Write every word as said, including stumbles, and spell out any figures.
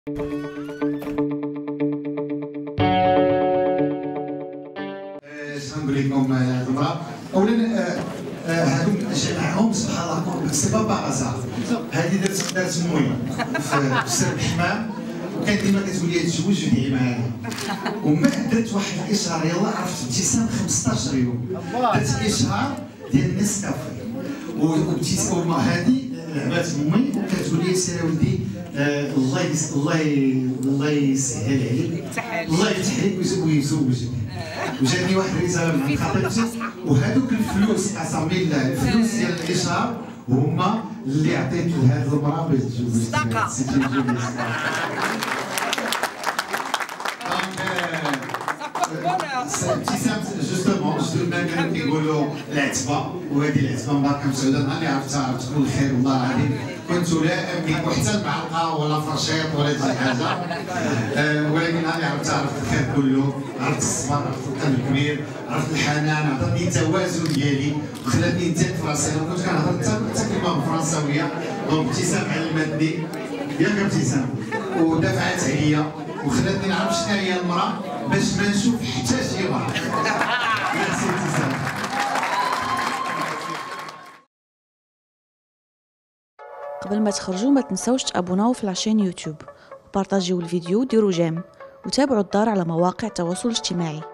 نقول لكم المراه اولا هادو جمعهم سبحان الله سي با بازار. هذه دارت دارت مويه في سر الحمام، وكانت ديما كتقول لي تزوج ودعي معايا. ومن بعد درت واحد الاشهار، يلاه عرفت ابتسام خمسطاش يوم، درت الاشهار ديال نسكافيه وابتسام هذه لعبات امي وكتقول لي سير ولدي الله يس الله الله يسهل عليك، الله يفتح عليك ويزوجك. وجاتني واحد الرساله من خطيبتي، وهذوك الفلوس قسم بالله الفلوس ديال الاشهار هما اللي عطيت لهذه المراه باش تتزوج. صدقه ابتسام جوستومون جوستومون كانوا كيقولوا العتبه، وهذه العتبه مباركه مسعوده. نهار اللي عرفتها عرفت كل خير والله العظيم، كنت لا املك حتى المعلقه ولا فرشيط ولا شي حاجه. أه ولكن نهار اللي عرفتها عرفت الخير كله، عرفت الصبر، عرفت القلب الكبير، عرفت الحنان، عطاتني التوازن ديالي وخلاتني نزيد فرنسي. انا كنت كنهضر حتى كلمه بالفرنساويه، دونك ابتسام علمتني ياك ابتسام ودفعت عليا وخلاتني نعرف شنو هي المراه باش ما نشوف حتى شي واحد. ميرسي ابتسام. قبل ما تخرجوا ما تنسوش تابوناو في لاشين يوتيوب وبارطاجيو الفيديو وديروا جيم وتابعوا الدار على مواقع التواصل الاجتماعي.